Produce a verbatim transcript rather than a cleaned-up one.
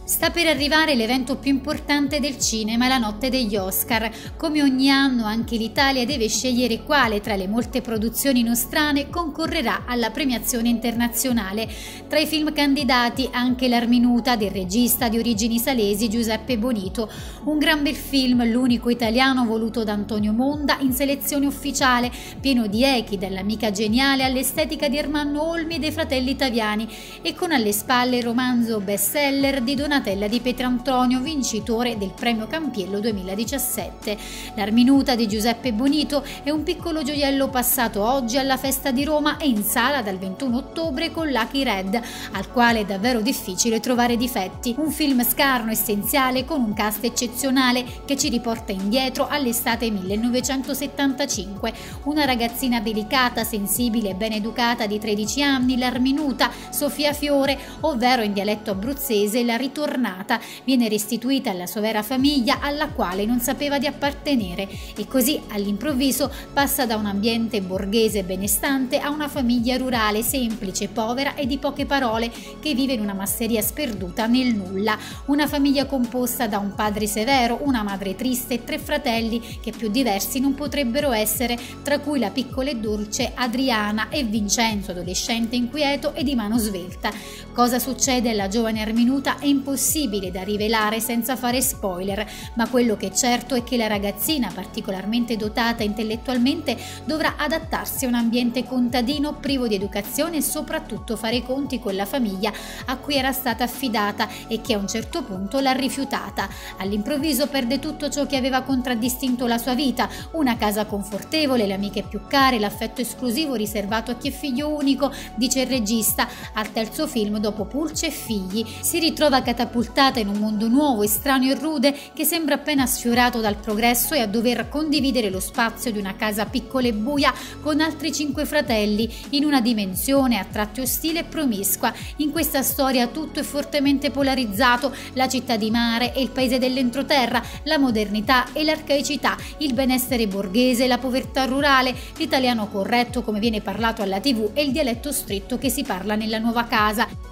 Sta per arrivare l'evento più importante del cinema, la notte degli Oscar. Come ogni anno anche l'Italia deve scegliere quale tra le molte produzioni nostrane concorrerà alla premiazione internazionale. Tra i film candidati anche L'Arminuta del regista di origini salesi Giuseppe Bonito, un gran bel film, l'unico italiano voluto da Antonio Monda in selezione ufficiale, pieno di echi dall'Amica geniale all'estetica di Ermanno Olmi e dei Fratelli Taviani e con alle spalle il romanzo bestseller di Donatella di Pietrantonio, vincitore del premio Campiello duemiladiciassette. L'Arminuta di Giuseppe Bonito è un piccolo gioiello passato oggi alla Festa di Roma e in sala dal ventuno ottobre con Lucky Red, al quale è davvero difficile trovare difetti. Un film scarno, essenziale, con un cast eccezionale che ci riporta indietro all'estate millenovecentosettantacinque. Una ragazzina delicata, sensibile e ben educata di tredici anni, l'Arminuta, Sofia Fiore, ovvero in dialetto abruzzese la ritornata, viene restituita alla sua vera famiglia alla quale non sapeva di appartenere e così all'improvviso passa da un ambiente borghese benestante a una famiglia rurale semplice, povera e di poche parole che vive in una masseria sperduta nel nulla. Una famiglia composta da un padre severo, una madre triste e tre fratelli che più diversi non potrebbero essere, tra cui la piccola e dolce Adriana e Vincenzo, adolescente inquieto e di mano svelta. Cosa succede alla giovane Arminuta è impossibile da rivelare senza fare spoiler, ma quello che è certo è che la ragazzina, particolarmente dotata intellettualmente, dovrà adattarsi a un ambiente contadino privo di educazione e soprattutto fare i conti con la famiglia a cui era stata affidata e che a un certo punto l'ha rifiutata. All'improvviso perde tutto ciò che aveva contraddistinto la sua vita: una casa confortevole, le amiche più care, l'affetto esclusivo riservato a chi è figlio unico, dice il regista. Al terzo film, dopo Pulce e figli, si ritrova catapultata in un mondo nuovo, estraneo e rude, che sembra appena sfiorato dal progresso e a dover condividere lo spazio di una casa piccola e buia con altri cinque fratelli, in una dimensione a tratti ostile e promiscua. In questa storia tutto è fortemente polarizzato: la città di mare e il paese dell'entroterra, la modernità e l'arcaicità, il benessere borghese e la povertà rurale, l'italiano corretto come viene parlato alla tivù e il dialetto stretto che si parla nella nuova casa.